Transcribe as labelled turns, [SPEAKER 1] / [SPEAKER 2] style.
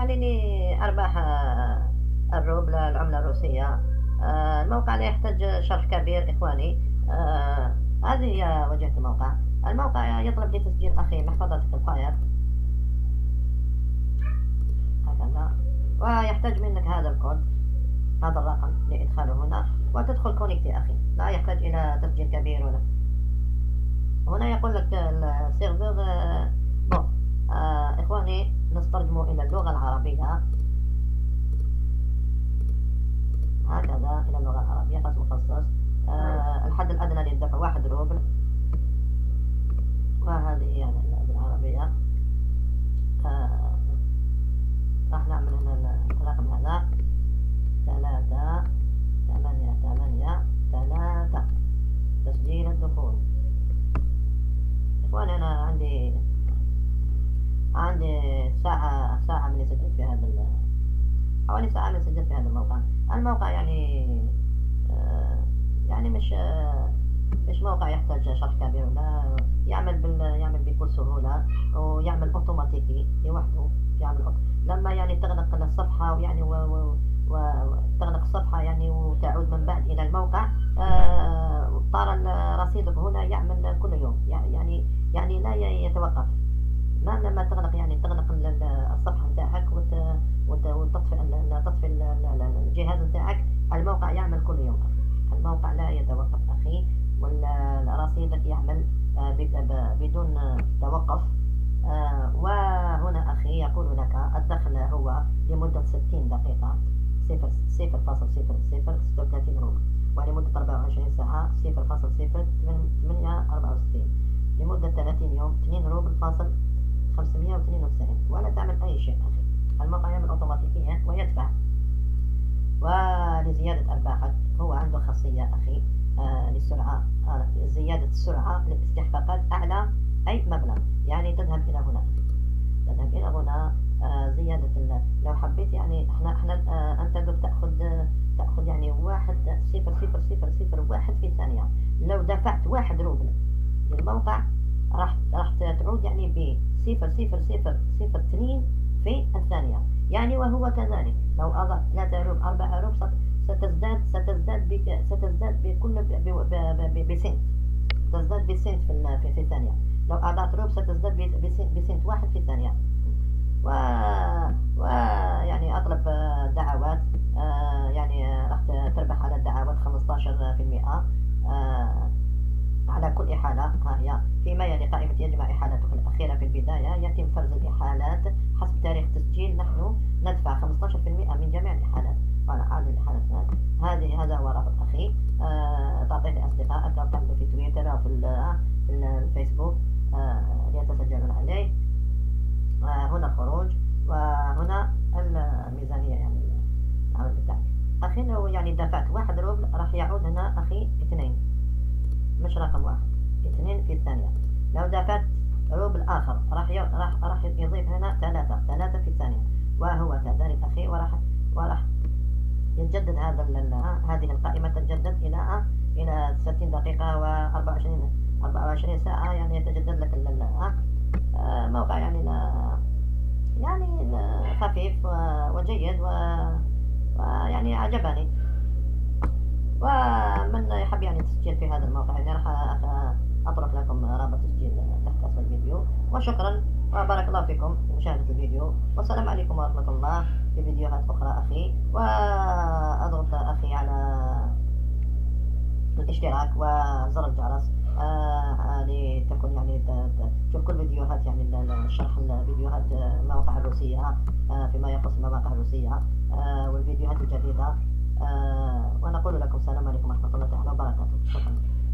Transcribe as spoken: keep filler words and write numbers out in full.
[SPEAKER 1] يعني لأرباح آه، الروبل العملة الروسية. آه، الموقع لا يحتاج شرح كبير إخواني. آه، هذه هي واجهة الموقع. الموقع يطلب لتسجيل أخي محفظتك الفاير هكذا، ويحتاج منك هذا الكود، هذا الرقم لإدخاله هنا، وتدخل كونيكتي أخي. لا يحتاج إلى تسجيل كبير ولا. هنا يقول لك السيرفر بون. آه إخواني نسترجم إلى اللغة العربية هكذا، إلى اللغة العربية قسم مخصص. آه الحد الأدنى للدفع واحد روبل، وهذه هي يعني بالعربية. آه راح نعمل هنا الرقم هذا ثلاثة ثمانية ثمانية ثلاثة، تسجيل الدخول. إخواني أنا عندي عندي ساعة ساعة من سجلت في هذا، حوالي ساعة من سجلت في هذا الموقع. الموقع يعني آه يعني مش آه مش موقع يحتاج شرح كبير، ولا يعمل بال يعمل بكل سهولة، ويعمل أوتوماتيكي لوحده. يعمل أوتو. لما يعني تغلق الصفحة ويعني و... و... وتغلق الصفحة يعني وتعود من بعد إلى الموقع، آه طار رصيدك هنا يعمل كل يوم، يعني يعني لا يتوقف. ما لما تغلق يعني تغلق الصفحة نتاعك وتطفئ تطفئ الجهاز نتاعك، الموقع يعمل كل يوم أخي. الموقع لا يتوقف أخي، ورصيدك يعمل بدون توقف. وهنا أخي يقول لك الدخل هو لمدة ستين دقيقة صفر صفر فاصل صفر صفر ستة وثلاثين روبل، ولمدة أربعة وعشرين ساعة صفر فاصل صفر ثمانية أربعة وستين، لمدة ثلاثين يوم اثنين روبل فاصل خمسمائة واثنين وتسعين، ولا تعمل أي شيء أخي. الموقع يعمل أوتوماتيكيا ويدفع. ولزيادة أرباحك هو عنده خاصية أخي آه للسرعة، آه زيادة السرعة لاستحقاقات أعلى أي مبلغ. يعني تذهب إلى هنا تذهب إلى هنا آه زيادة لو حبيت يعني احنا احنا آه أنت دوك تأخذ آه تأخذ يعني واحد صفر صفر صفر صفر واحد في ثانية. لو دفعت واحد روبل للموقع راح راح تعود يعني ب صفر صفر صفر صفر اثنين في الثانية. يعني وهو كذلك لو أضعت ثلاثة روب أربعة روب ستزداد ستزداد بك ستزداد بكل بسنت تزداد بسنت في في الثانية. لو أضعت روب ستزداد بسنت واحد في الثانية. و... و يعني أطلب دعوات، آه يعني راح تربح على الدعوات خمسة عشر بالمئة آه على كل إحالة. ها هي فيما يلي قائمة يجمع إحالتك الأخيرة في البداية، يتم فرز الإحالات حسب تاريخ تسجيل. نحن ندفع خمسة عشر بالمئة من جميع الإحالات. وأنا عدد الإحالات هذه هذا هو رابط أخي. آه تعطيه لأصدقائك أو تعمله في تويتر أو في, في الفيسبوك آه ليتسجلون عليه. آه هنا الخروج، وهنا الميزانية يعني العمل بتاعك أخي. لو يعني دفعت واحد روبل راح يعود هنا أخي اثنين، مش رقم واحد، اثنين في الثانية. لو دفعت روبل آخر راح ي... راح راح يضيف هنا ثلاثة ثلاثة في الثانية، وهو كذلك أخي. وراح وراح يتجدد هذا ال... هذه القائمة تتجدد إلى إلى ستين دقيقة وأربعة وعشرين أربعة وعشرين ساعة. يعني يتجدد لك الموقع يعني لا... يعني لا خفيف و... وجيد و... ويعني عجبني. ومن يحب يعني تسجيل في هذا الموقع يعني راح أترك لكم رابط تسجيل تحت أسفل الفيديو. وشكرا وبارك الله فيكم لمشاهدة الفيديو، والسلام عليكم ورحمة الله في فيديوهات أخرى أخي. وأضغط أخي على الاشتراك وزر الجرس آه لتكون يعني تشوف كل فيديوهات يعني شرح الفيديوهات المواقع الروسية آه فيما يخص المواقع الروسية آه والفيديوهات الجديدة. آه ونقول لكم السلام عليكم ورحمة الله تعالى وبركاته. شكرا.